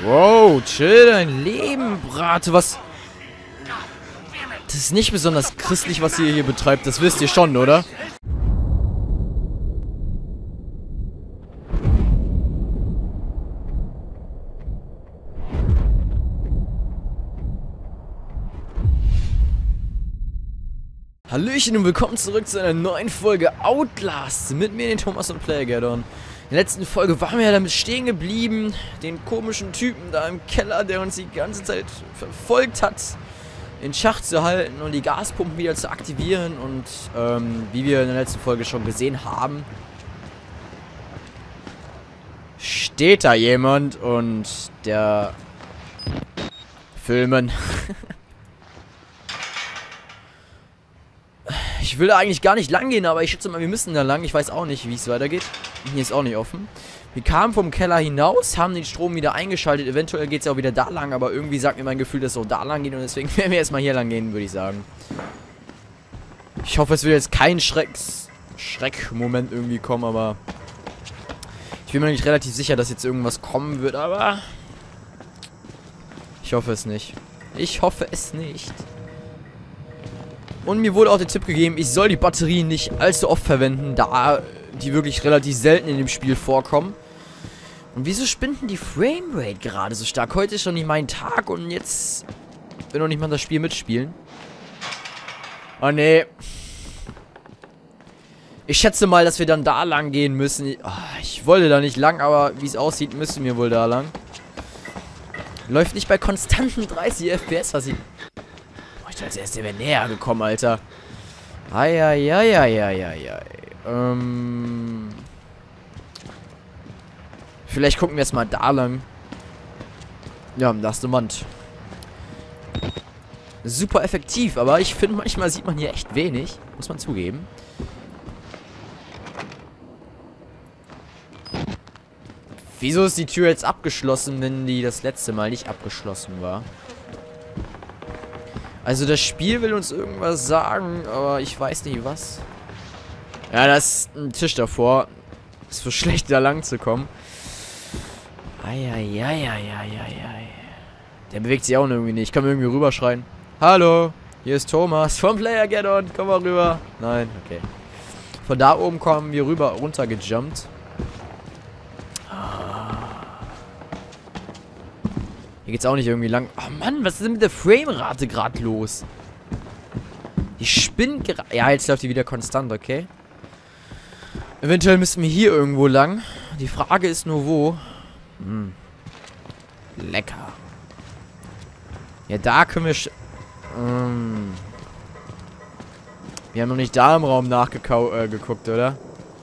Wow, chill dein Leben, Brate. Was? Das ist nicht besonders christlich, was ihr hier betreibt. Das wisst ihr schon, oder? Hallöchen und willkommen zurück zu einer neuen Folge Outlast mit mir, den Thomas und PlayerGaddon. In der letzten Folge waren wir ja damit stehen geblieben, den komischen Typen da im Keller, der uns die ganze Zeit verfolgt hat, in Schach zu halten und die Gaspumpen wieder zu aktivieren. Und wie wir in der letzten Folge schon gesehen haben, steht da jemand und der Filmen. Ich will da eigentlich gar nicht lang gehen, aber ich schätze mal, wir müssen da lang. Ich weiß auch nicht, wie es weitergeht. Hier ist auch nicht offen. Wir kamen vom Keller hinaus, haben den Strom wieder eingeschaltet. Eventuell geht es ja auch wieder da lang, aber irgendwie sagt mir mein Gefühl, dass es auch da lang geht. Und deswegen werden wir erstmal hier lang gehen, würde ich sagen. Ich hoffe, es wird jetzt kein Schreckmoment irgendwie kommen, aber ich bin mir nicht relativ sicher, dass jetzt irgendwas kommen wird, aber ich hoffe es nicht. Ich hoffe es nicht. Und mir wurde auch der Tipp gegeben, ich soll die Batterien nicht allzu oft verwenden, da die wirklich relativ selten in dem Spiel vorkommen. Und wieso spinnt denn die Framerate gerade so stark? Heute ist schon nicht mein Tag und jetzt will noch nicht mal das Spiel mitspielen. Oh nee. Ich schätze mal, dass wir dann da lang gehen müssen. Oh, ich wollte da nicht lang, aber wie es aussieht, müssen wir wohl da lang. Läuft nicht bei konstanten 30 FPS, was ich... Als erst der wäre näher gekommen, Alter. Eieieiei. Vielleicht gucken wir erstmal da lang. Ja, da ist eine Wand. Super effektiv, aber ich finde, manchmal sieht man hier echt wenig. Muss man zugeben. Wieso ist die Tür jetzt abgeschlossen, wenn die das letzte Mal nicht abgeschlossen war? Also das Spiel will uns irgendwas sagen, aber ich weiß nicht was. Ja, da ist ein Tisch davor. Ist so schlecht, da lang zu kommen. Eieieiei. Der bewegt sich auch irgendwie nicht. Ich kann mir irgendwie rüberschreien. Hallo, hier ist Thomas vom PlayerGaddon. Komm mal rüber. Nein, okay. Von da oben kommen wir rüber, runtergejumpt. Hier geht's auch nicht irgendwie lang. Oh Mann, was ist denn mit der Framerate gerade los? Die spinnt gerade. Ja, jetzt läuft die wieder konstant, okay. Eventuell müssen wir hier irgendwo lang. Die Frage ist nur wo. Lecker. Ja, da können wir... Wir haben noch nicht da im Raum nachgeguckt, oder?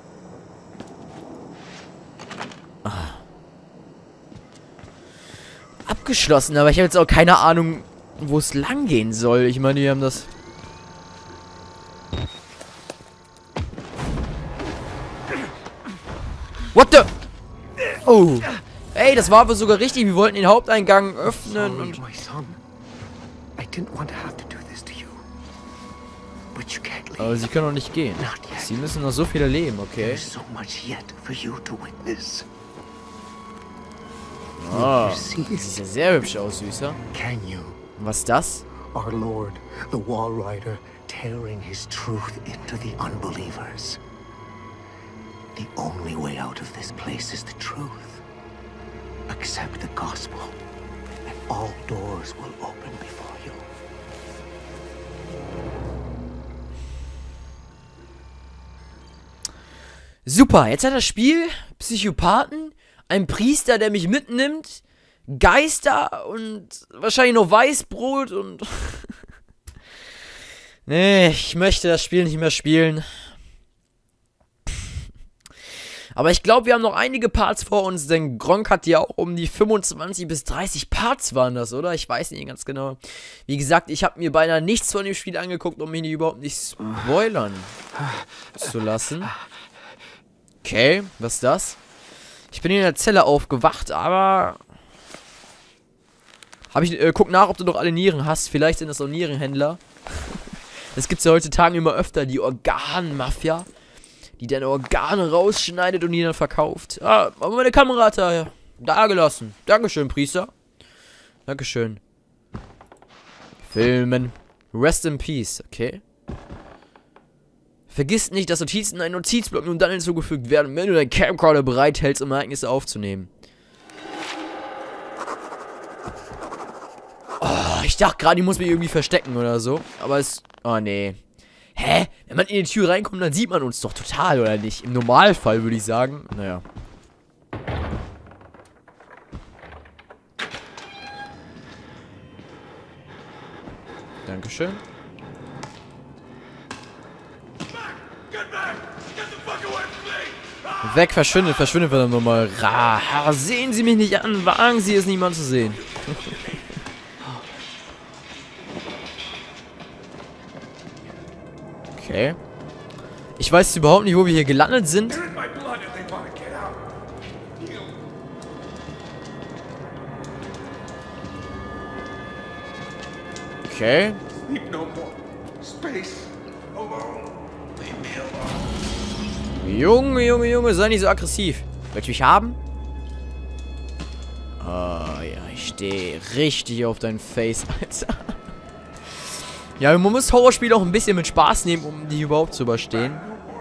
Abgeschlossen, aber ich habe jetzt auch keine Ahnung, wo es lang gehen soll. Ich meine, wir haben das... What the... Oh. Ey, das war aber sogar richtig. Wir wollten den Haupteingang öffnen und... Aber sie können doch nicht gehen. Sie müssen noch so viel erleben, okay? Oh, sieht ja sehr hübsch aus, Süßer. Was ist das? Our Lord, the Wall Rider, tearing his truth into the unbelievers. The only way out of this place is the truth. Accept the gospel, and all doors will open before you. Super, jetzt hat das Spiel Psychopathen, ein Priester, der mich mitnimmt, Geister und wahrscheinlich noch Weißbrot und... Nee, ich möchte das Spiel nicht mehr spielen. Aber ich glaube, wir haben noch einige Parts vor uns, denn Gronk hat ja auch um die 25 bis 30 Parts waren das, oder? Ich weiß nicht ganz genau. Wie gesagt, ich habe mir beinahe nichts von dem Spiel angeguckt, um mich überhaupt nicht spoilern zu lassen. Okay, was ist das? Ich bin in der Zelle aufgewacht, aber... Guck nach, ob du noch alle Nieren hast. Vielleicht sind das auch Nierenhändler. Das gibt's ja heutzutage immer öfter, die Organmafia. Die deine Organe rausschneidet und die dann verkauft. Ah, aber meine Kamera hat da Da gelassen. Dankeschön, Priester. Dankeschön. Filmen. Rest in Peace, okay. Vergiss nicht, dass Notizen in einen Notizblock nun dann hinzugefügt werden, wenn du deinen Camcorder bereithältst, um Ereignisse aufzunehmen. Oh, ich dachte gerade, ich muss mich irgendwie verstecken oder so. Aber es... Oh, nee. Hä? Wenn man in die Tür reinkommt, dann sieht man uns doch total, oder nicht? Im Normalfall würde ich sagen. Naja. Dankeschön. Weg, verschwindet, verdammt nochmal. Sehen Sie mich nicht an, wagen Sie es, niemand zu sehen. Okay. Ich weiß überhaupt nicht, wo wir hier gelandet sind. Okay. Junge, sei nicht so aggressiv. Willst du mich haben? Oh, ja, ich stehe richtig auf dein Face, Alter. Ja, man muss Horrorspiele auch ein bisschen mit Spaß nehmen, um die überhaupt zu überstehen.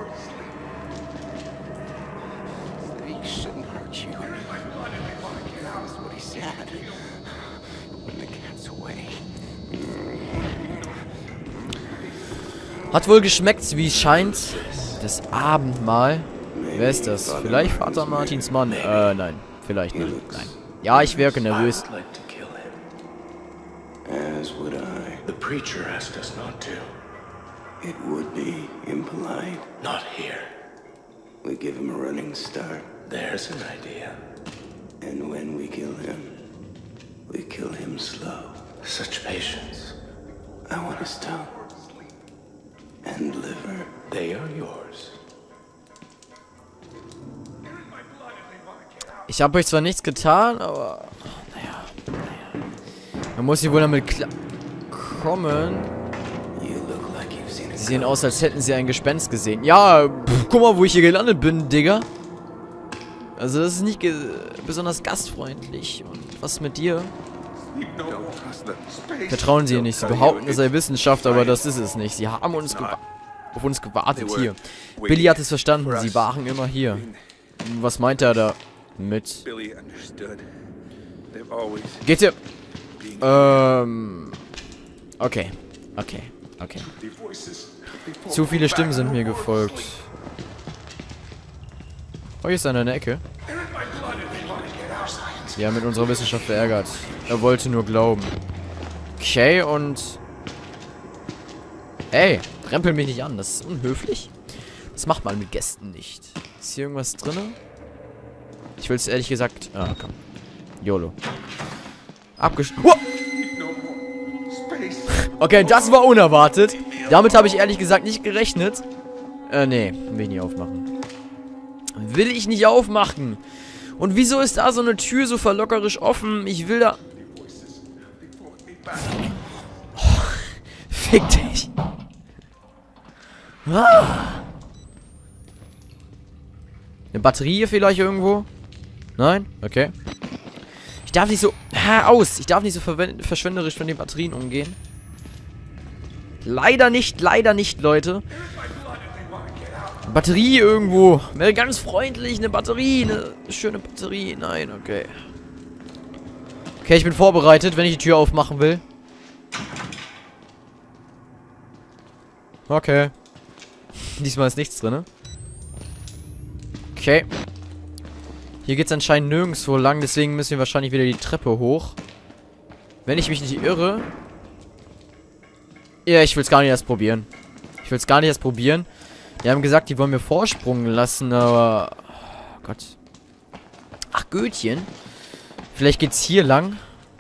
Hat wohl geschmeckt, wie es scheint. Das Abendmahl. Wer ist das? Vielleicht Vater Martins Mann? Nein. Vielleicht nicht. Nein. Ja, ich wirke nervös. As would I. The preacher asked us not to. It would be impolite. Not here. We give him a running start. There's an idea. And when we kill him slow. Such patience. I want his tongue. And liver. They are yours. Ich habe euch zwar nichts getan, aber... Naja. Man muss hier wohl damit klarkommen. Sie sehen aus, als hätten sie ein Gespenst gesehen. Ja, guck mal, wo ich hier gelandet bin, Digga. Also das ist nicht besonders gastfreundlich. Und was mit dir? Vertrauen Sie ihr nicht. Sie behaupten, es sei Wissenschaft, aber das ist es nicht. Sie haben auf uns gewartet hier. Billy hat es verstanden. Sie waren immer hier. Was meint er da mit? Geht ihr... Okay. Zu viele Stimmen sind mir gefolgt. Oh, hier ist einer in der Ecke. Sie haben mit unserer Wissenschaft verärgert. Er wollte nur glauben. Okay, und... Ey, rempel mich nicht an. Das ist unhöflich. Das macht man mit Gästen nicht. Ist hier irgendwas drin? Ich will es ehrlich gesagt... Ah, komm. YOLO. Okay, das war unerwartet. Damit habe ich ehrlich gesagt nicht gerechnet. Nee, will ich nicht aufmachen. Will ich nicht aufmachen. Und wieso ist da so eine Tür so verlockerisch offen? Ich will da... Oh, fick dich. Ah. Eine Batterie hier vielleicht irgendwo? Nein? Okay. Ich darf nicht so... Ich darf nicht so verschwenderisch mit den Batterien umgehen. Leider nicht, Leute. Batterie irgendwo. Wäre ganz freundlich, eine Batterie. Eine schöne Batterie. Nein, okay. Okay, ich bin vorbereitet, wenn ich die Tür aufmachen will. Okay. Diesmal ist nichts drin, ne? Okay. Hier geht es anscheinend nirgendwo lang, deswegen müssen wir wahrscheinlich wieder die Treppe hoch. Wenn ich mich nicht irre. Ja, ich will es gar nicht erst probieren. Die haben gesagt, die wollen mir Vorsprung lassen, aber... Oh Gott. Ach, Götchen. Vielleicht geht's hier lang.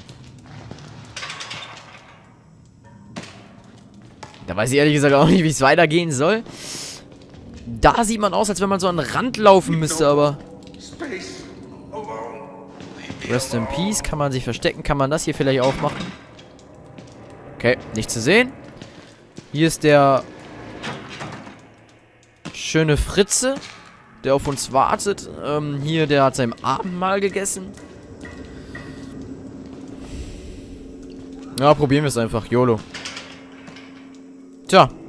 Da weiß ich ehrlich gesagt auch nicht, wie es weitergehen soll. Da sieht man aus, als wenn man so an den Rand laufen müsste, aber... Rest in Peace. Kann man sich verstecken? Kann man das hier vielleicht aufmachen? Okay, nicht zu sehen. Hier ist der schöne Fritze, der auf uns wartet. Hier, der hat sein Abendmahl gegessen. Ja, probieren wir es einfach. YOLO. Tja.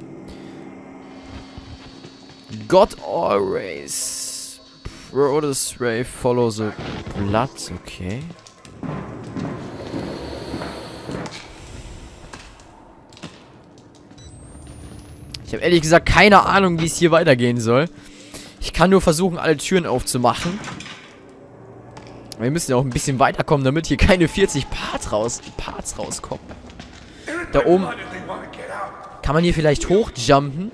God always Protoss Ray follow the blood. Okay. Ich habe ehrlich gesagt keine Ahnung, wie es hier weitergehen soll. Ich kann nur versuchen, alle Türen aufzumachen. Wir müssen ja auch ein bisschen weiterkommen, damit hier keine 40 Parts rauskommen. Da oben kann man hier vielleicht hochjumpen.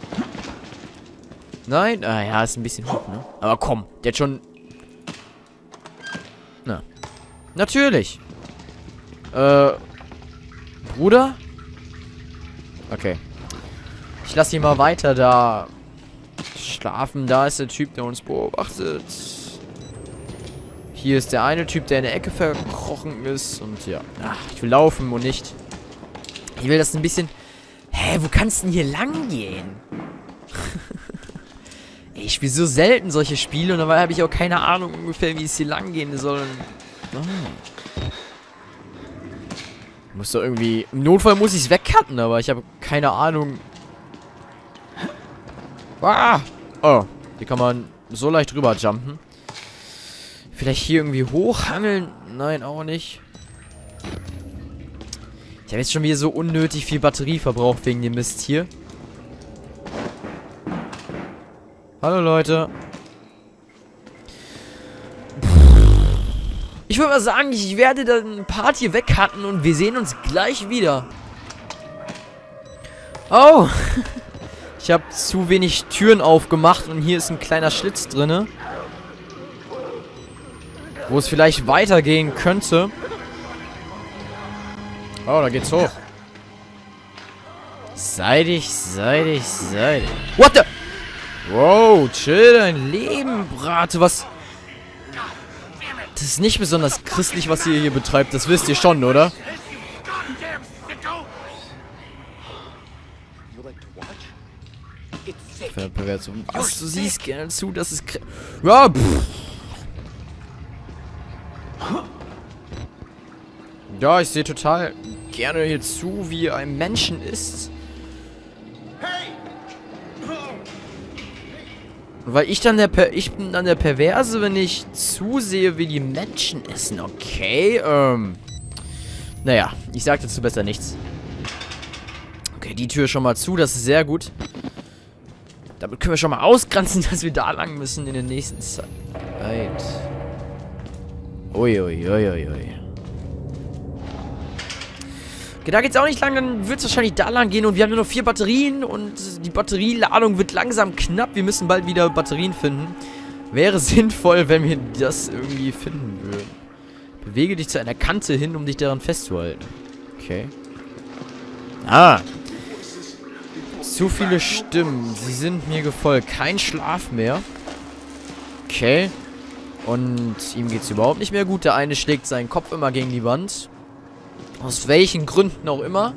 Nein? Ah ja, ist ein bisschen hoch, ne? Aber komm, der hat schon... Na. Natürlich. Bruder? Okay. Ich lasse ihn mal weiter da schlafen. Da ist der Typ, der uns beobachtet. Hier ist der eine Typ, der in der Ecke verkrochen ist. Und ja. Ach, ich will laufen und nicht. Ich will das ein bisschen... Hä, wo kannst du denn hier lang gehen? Ich spiele so selten solche Spiele und dabei habe ich auch keine Ahnung ungefähr, wie es hier lang gehen soll. Oh. Muss doch irgendwie... Im Notfall muss ich es wegcutten, aber ich habe keine Ahnung... Ah! Oh, hier kann man so leicht rüber jumpen. Vielleicht hier irgendwie hochhangeln? Nein, auch nicht. Ich habe jetzt schon wieder so unnötig viel Batterie verbraucht wegen dem Mist hier. Hallo Leute. Ich würde mal sagen, ich werde dann ein Part hier wegcutten und wir sehen uns gleich wieder. Oh! Ich habe zu wenig Türen aufgemacht und hier ist ein kleiner Schlitz drinne, wo es vielleicht weitergehen könnte. Oh, da geht's hoch. Seidig. What the? Wow, chill dein Leben, Brate. Was? Das ist nicht besonders christlich, was ihr hier betreibt. Das wisst ihr schon, oder? Was? Du siehst gerne zu, dass es... Ja, ja, ich sehe total gerne hier zu, wie ein Menschen isst. Weil ich bin dann der Perverse, wenn ich zusehe, wie die Menschen essen. Okay, naja, ich sag dazu besser nichts. Okay, die Tür schon mal zu, das ist sehr gut. Damit können wir schon mal ausgrenzen, dass wir da lang müssen in der nächsten Zeit. Uiuiuiui. Okay, da geht's auch nicht lang, dann wird es wahrscheinlich da lang gehen und wir haben nur noch 4 Batterien und die Batterieladung wird langsam knapp. Wir müssen bald wieder Batterien finden. Wäre sinnvoll, wenn wir das irgendwie finden würden. Bewege dich zu einer Kante hin, um dich daran festzuhalten. Okay. Ah. Zu viele Stimmen. Sie sind mir gefolgt. Kein Schlaf mehr. Okay. Und ihm geht's überhaupt nicht mehr gut. Der eine schlägt seinen Kopf immer gegen die Wand. Aus welchen Gründen auch immer.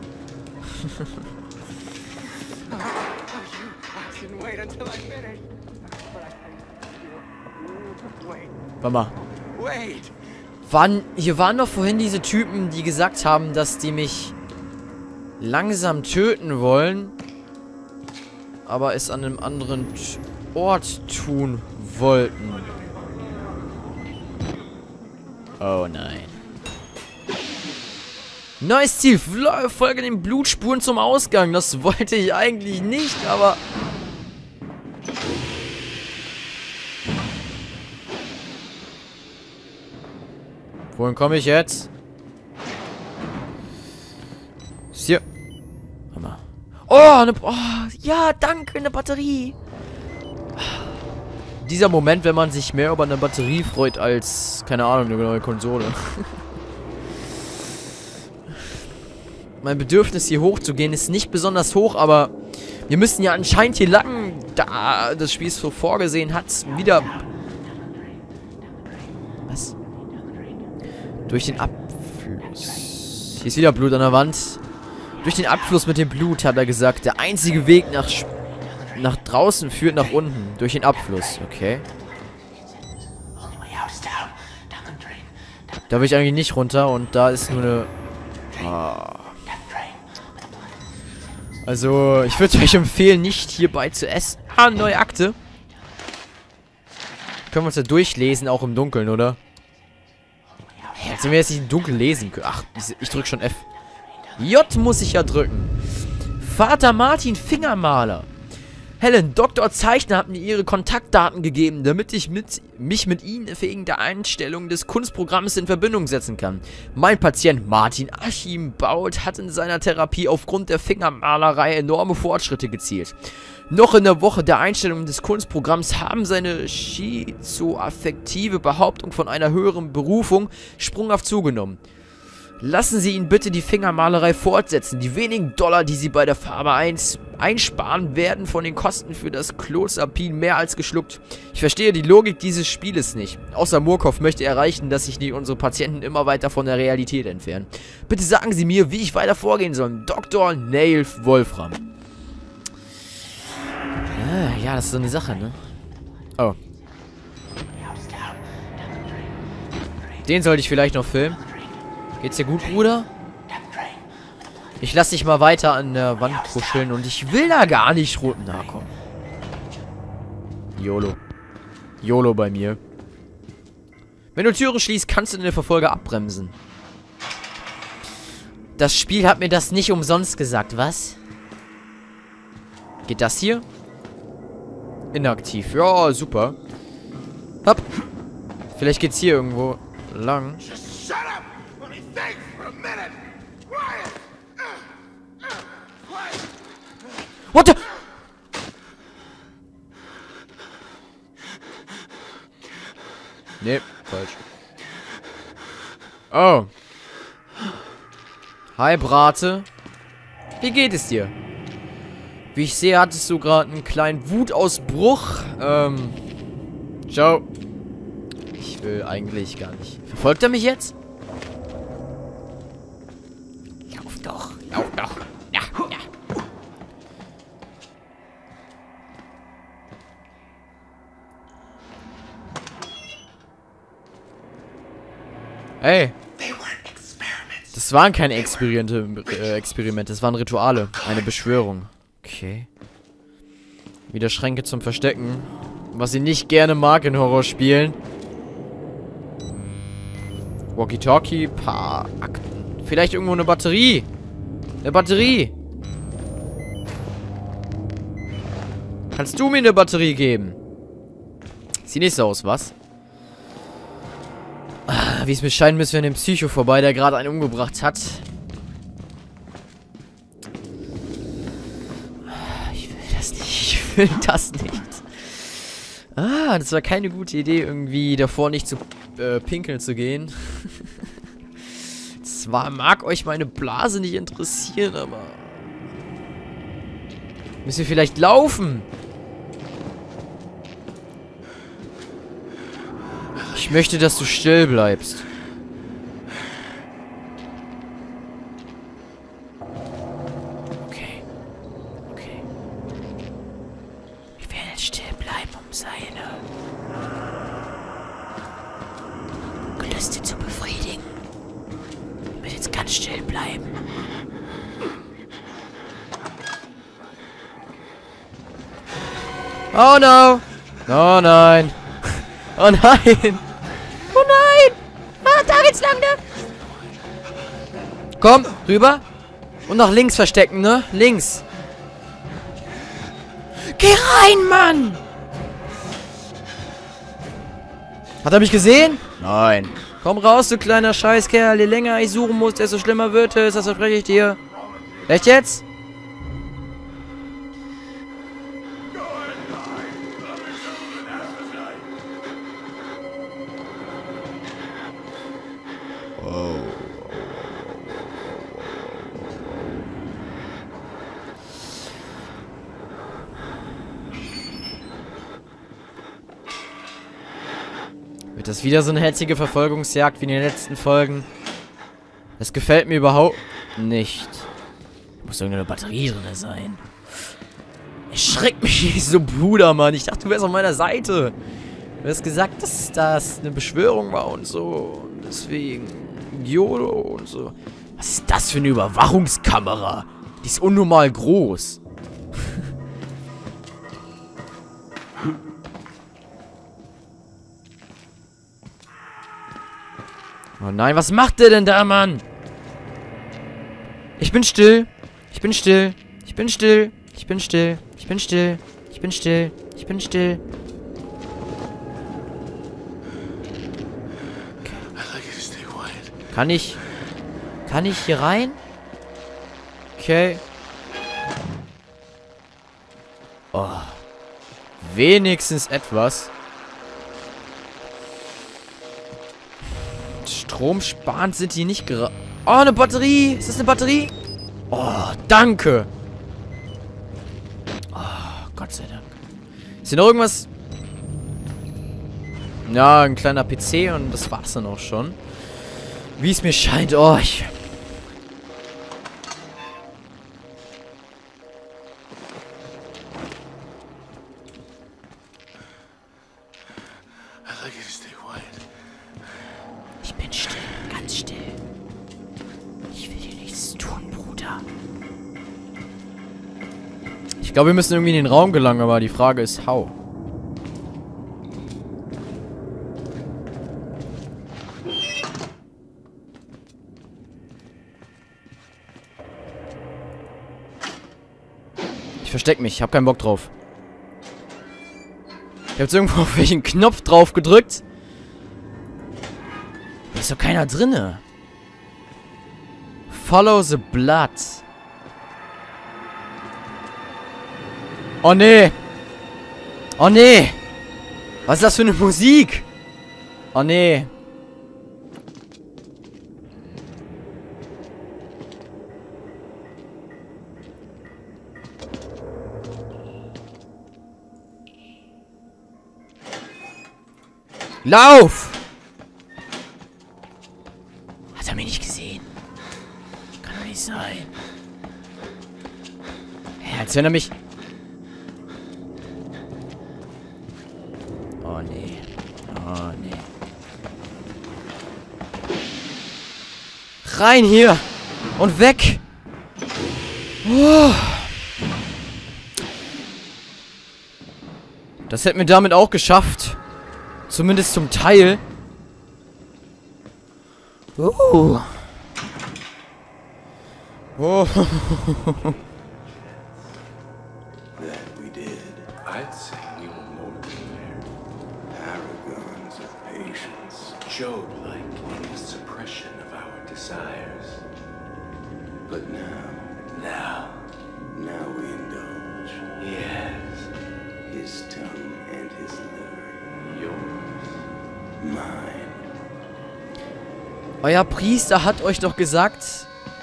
Warte mal. Hier waren doch vorhin diese Typen, die gesagt haben, dass die mich langsam töten wollen, aber es an einem anderen Ort tun wollten. Oh nein. Neues Ziel. Folge den Blutspuren zum Ausgang. Das wollte ich eigentlich nicht, aber... Wohin komme ich jetzt? Ist hier... Hammer. Oh, ja, danke, eine Batterie. Dieser Moment, wenn man sich mehr über eine Batterie freut als, keine Ahnung, eine neue Konsole. Mein Bedürfnis, hier hochzugehen, ist nicht besonders hoch, aber wir müssen ja anscheinend hier lang, da das Spiel es so vorgesehen hat, wieder... Was? Durch den Abfluss. Hier ist wieder Blut an der Wand. Durch den Abfluss mit dem Blut, hat er gesagt. Der einzige Weg nach draußen führt nach unten. Durch den Abfluss, okay. Da will ich eigentlich nicht runter und da ist nur eine Also, ich würde euch empfehlen, nicht hierbei zu essen. Ah, neue Akte. Können wir uns da durchlesen, auch im Dunkeln, oder? Ja, als wenn wir jetzt nicht im Dunkeln lesen können. Ach, ich drück schon F. J muss ich ja drücken. Vater Martin Fingermaler. Helen, Dr. Zeichner hat mir ihre Kontaktdaten gegeben, damit ich mich mit ihnen wegen der Einstellung des Kunstprogramms in Verbindung setzen kann. Mein Patient Martin Archimbaud hat in seiner Therapie aufgrund der Fingermalerei enorme Fortschritte gezielt. Noch in der Woche der Einstellung des Kunstprogramms haben seine schizoaffektive Behauptung von einer höheren Berufung sprunghaft zugenommen. Lassen Sie ihn bitte die Fingermalerei fortsetzen. Die wenigen Dollar, die Sie bei der Farbe einsparen, werden von den Kosten für das Clozapin mehr als geschluckt. Ich verstehe die Logik dieses Spieles nicht. Außer Murkoff möchte erreichen, dass sich unsere Patienten immer weiter von der Realität entfernen. Bitte sagen Sie mir, wie ich weiter vorgehen soll. Dr. Neil Wolfram. Ja, das ist so eine Sache, ne? Oh. Den sollte ich vielleicht noch filmen. Geht's dir gut, Bruder? Ich lass dich mal weiter an der Wand kuscheln und ich will da gar nicht roten nachkommen. YOLO. YOLO bei mir. Wenn du Türen schließt, kannst du den Verfolger abbremsen. Das Spiel hat mir das nicht umsonst gesagt, was? Geht das hier? Inaktiv. Ja, super. Hopp. Vielleicht geht's hier irgendwo lang. What the? Nee, falsch. Oh. Hi, Brate. Wie geht es dir? Wie ich sehe, hattest du gerade einen kleinen Wutausbruch. Ciao. Ich will eigentlich gar nicht. Verfolgt er mich jetzt? Lauf doch. Lauf doch. Ja, ja. Ey. Das waren keine Experimente, das waren Rituale. Eine Beschwörung. Okay. Wieder Schränke zum Verstecken. Was ich nicht gerne mag in Horrorspielen. Walkie-Talkie, paar Akten. Vielleicht irgendwo eine Batterie. Eine Batterie. Kannst du mir eine Batterie geben? Sieht nicht so aus, was? Wie es mir scheint, müssen wir an dem Psycho vorbei, der gerade einen umgebracht hat. Ich will das nicht. Ich will das nicht. Das war keine gute Idee, irgendwie davor nicht zu pinkeln zu gehen. Zwar mag euch meine Blase nicht interessieren, aber... Müssen wir vielleicht laufen? Ich möchte, dass du still bleibst. Okay. Okay. Ich werde jetzt still bleiben, um seine Gelüste zu befriedigen. Ich will jetzt ganz still bleiben. Oh no! Oh nein! Oh nein! Oh nein! Ah, da geht's lang, ne? Komm, rüber. Und nach links verstecken, ne? Links. Geh rein, Mann! Hat er mich gesehen? Nein. Komm raus, du kleiner Scheißkerl. Je länger ich suchen muss, desto schlimmer wird es. Das verspreche ich dir. Echt jetzt? Wird das wieder so eine hetzige Verfolgungsjagd wie in den letzten Folgen? Das gefällt mir überhaupt nicht. Muss irgendeine Batterie drin sein. Erschreckt mich nicht so, Bruder, Mann. Ich dachte, du wärst auf meiner Seite. Du hast gesagt, dass das eine Beschwörung war und so. Und deswegen YOLO und so. Was ist das für eine Überwachungskamera? Die ist unnormal groß. Oh nein, was macht der denn da, Mann? Ich bin still. Ich bin still. Ich bin still. Ich bin still. Ich bin still. Ich bin still. Ich bin still. Kann ich hier rein? Okay. Oh. Wenigstens etwas. Stromsparend sind die nicht gerade. Oh, eine Batterie. Ist das eine Batterie? Oh, danke. Oh, Gott sei Dank. Ist hier noch irgendwas? Ja, ein kleiner PC und das war's dann auch schon. Wie es mir scheint. Oh, ich bin still, ganz still. Ich will dir nichts tun, Bruder. Ich glaube, wir müssen irgendwie in den Raum gelangen, aber die Frage ist, how? Ich versteck mich, ich hab keinen Bock drauf. Ich hab jetzt irgendwo auf welchen Knopf drauf gedrückt. Da ist doch keiner drinne. Follow the blood. Oh nee. Oh nee. Was ist das für eine Musik? Oh nee. Lauf! Hat er mich nicht gesehen? Kann doch nicht sein. Ja, als wenn er mich... Oh nee. Oh nee. Rein hier! Und weg! Oh. Das hätten wir damit auch geschafft. Zumindest zum Teil. Oh. Oh. That we did. I'd say we were more than there. Paragons of patience. Job-like in the suppression of our desires. But now we indulge. Yes. His tongue and his liver. Yours. Mine. Euer Priester hat euch doch gesagt...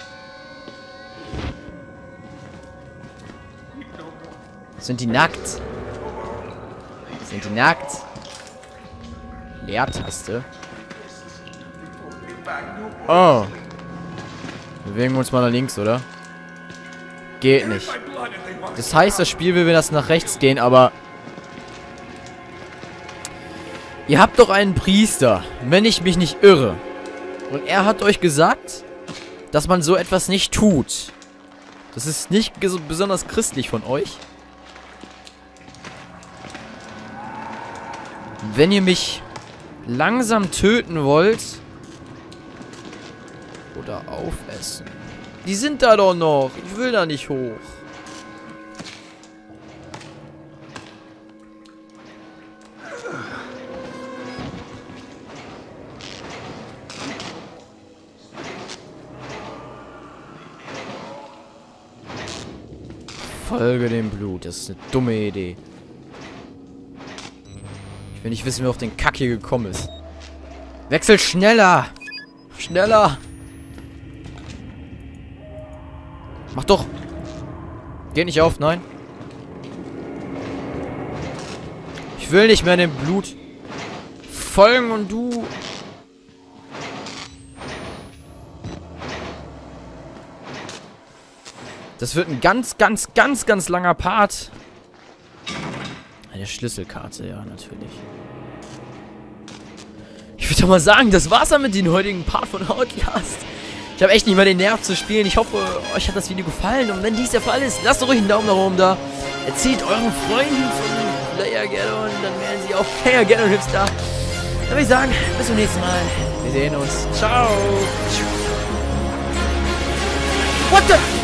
Sind die nackt? Sind die nackt? Leertaste. Oh. Bewegen wir uns mal nach links, oder? Geht nicht. Das heißt, das Spiel will, wenn das nach rechts gehen, aber... Ihr habt doch einen Priester, wenn ich mich nicht irre. Und er hat euch gesagt, dass man so etwas nicht tut. Das ist nicht besonders christlich von euch. Wenn ihr mich langsam töten wollt... Oder aufessen. Die sind da doch noch. Ich will da nicht hoch. Folge dem Blut. Das ist eine dumme Idee. Ich will nicht wissen, wer auf den Kack hier gekommen ist. Wechsel schneller! Schneller! Mach doch! Geht nicht auf, nein. Ich will nicht mehr dem Blut folgen und du... Das wird ein ganz langer Part. Eine Schlüsselkarte, ja, natürlich. Ich würde doch mal sagen, das war's dann mit dem heutigen Part von Outlast. Ich habe echt nicht mal den Nerv zu spielen. Ich hoffe, euch hat das Video gefallen. Und wenn dies der Fall ist, lasst doch ruhig einen Daumen nach oben da. Erzählt euren Freunden von PlayerGaddon. Dann werden sie auch PlayerGaddon-Hipster. Dann würde ich sagen, bis zum nächsten Mal. Wir sehen uns. Ciao. What the...